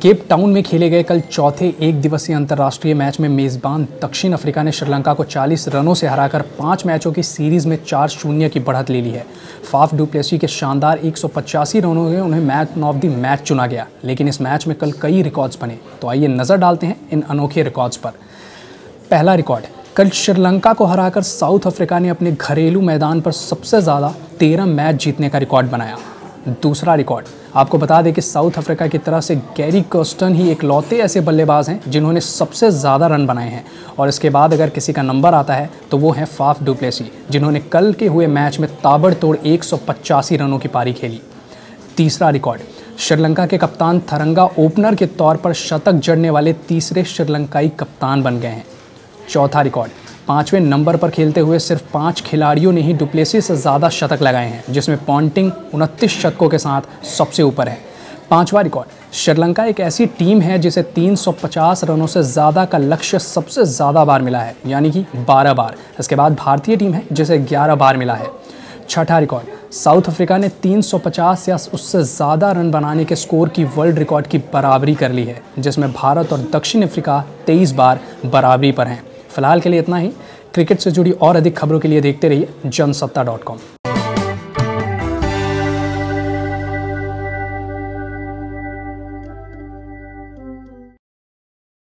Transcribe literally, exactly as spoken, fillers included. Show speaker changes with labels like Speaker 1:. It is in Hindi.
Speaker 1: केप टाउन में खेले गए कल चौथे एक दिवसीय अंतर्राष्ट्रीय मैच में मेज़बान दक्षिण अफ्रीका ने श्रीलंका को चालीस रनों से हराकर पाँच मैचों की सीरीज़ में चार शून्य की बढ़त ले ली है। फाफ डु प्लेसी के शानदार एक सौ पचासी रनों में उन्हें मैन ऑफ द मैच चुना गया। लेकिन इस मैच में कल कई रिकॉर्ड्स बने, तो आइए नज़र डालते हैं इन अनोखे रिकॉर्ड्स पर। पहला रिकॉर्ड, कल श्रीलंका को हराकर साउथ अफ्रीका ने अपने घरेलू मैदान पर सबसे ज़्यादा तेरह मैच जीतने का रिकॉर्ड बनाया। दूसरा रिकॉर्ड, आपको बता दें कि साउथ अफ्रीका की तरफ से गैरी कर्स्टन ही इकलौते ऐसे बल्लेबाज हैं जिन्होंने सबसे ज़्यादा रन बनाए हैं, और इसके बाद अगर किसी का नंबर आता है तो वो हैं फाफ डु प्लेसी, जिन्होंने कल के हुए मैच में ताबड़तोड़ एक सौ पचासी रनों की पारी खेली। तीसरा रिकॉर्ड, श्रीलंका के कप्तान थरंगा ओपनर के तौर पर शतक जड़ने वाले तीसरे श्रीलंकाई कप्तान बन गए हैं। चौथा रिकॉर्ड, पाँचवें नंबर पर खेलते हुए सिर्फ पाँच खिलाड़ियों ने ही डु प्लेसी से ज़्यादा शतक लगाए हैं, जिसमें पॉन्टिंग उनतीस शतकों के साथ सबसे ऊपर है। पांचवा रिकॉर्ड, श्रीलंका एक ऐसी टीम है जिसे तीन सौ पचास रनों से ज़्यादा का लक्ष्य सबसे ज़्यादा बार मिला है, यानी कि बारह बार। इसके बाद भारतीय टीम है जिसे ग्यारह बार मिला है। छठा रिकॉर्ड, साउथ अफ्रीका ने तीन सौ पचास या उससे ज़्यादा रन बनाने के स्कोर की वर्ल्ड रिकॉर्ड की बराबरी कर ली है, जिसमें भारत और दक्षिण अफ्रीका तेईस बार बराबरी पर हैं। फिलहाल के लिए इतना ही। क्रिकेट से जुड़ी और अधिक खबरों के लिए देखते रहिए जनसत्ता डॉट कॉम।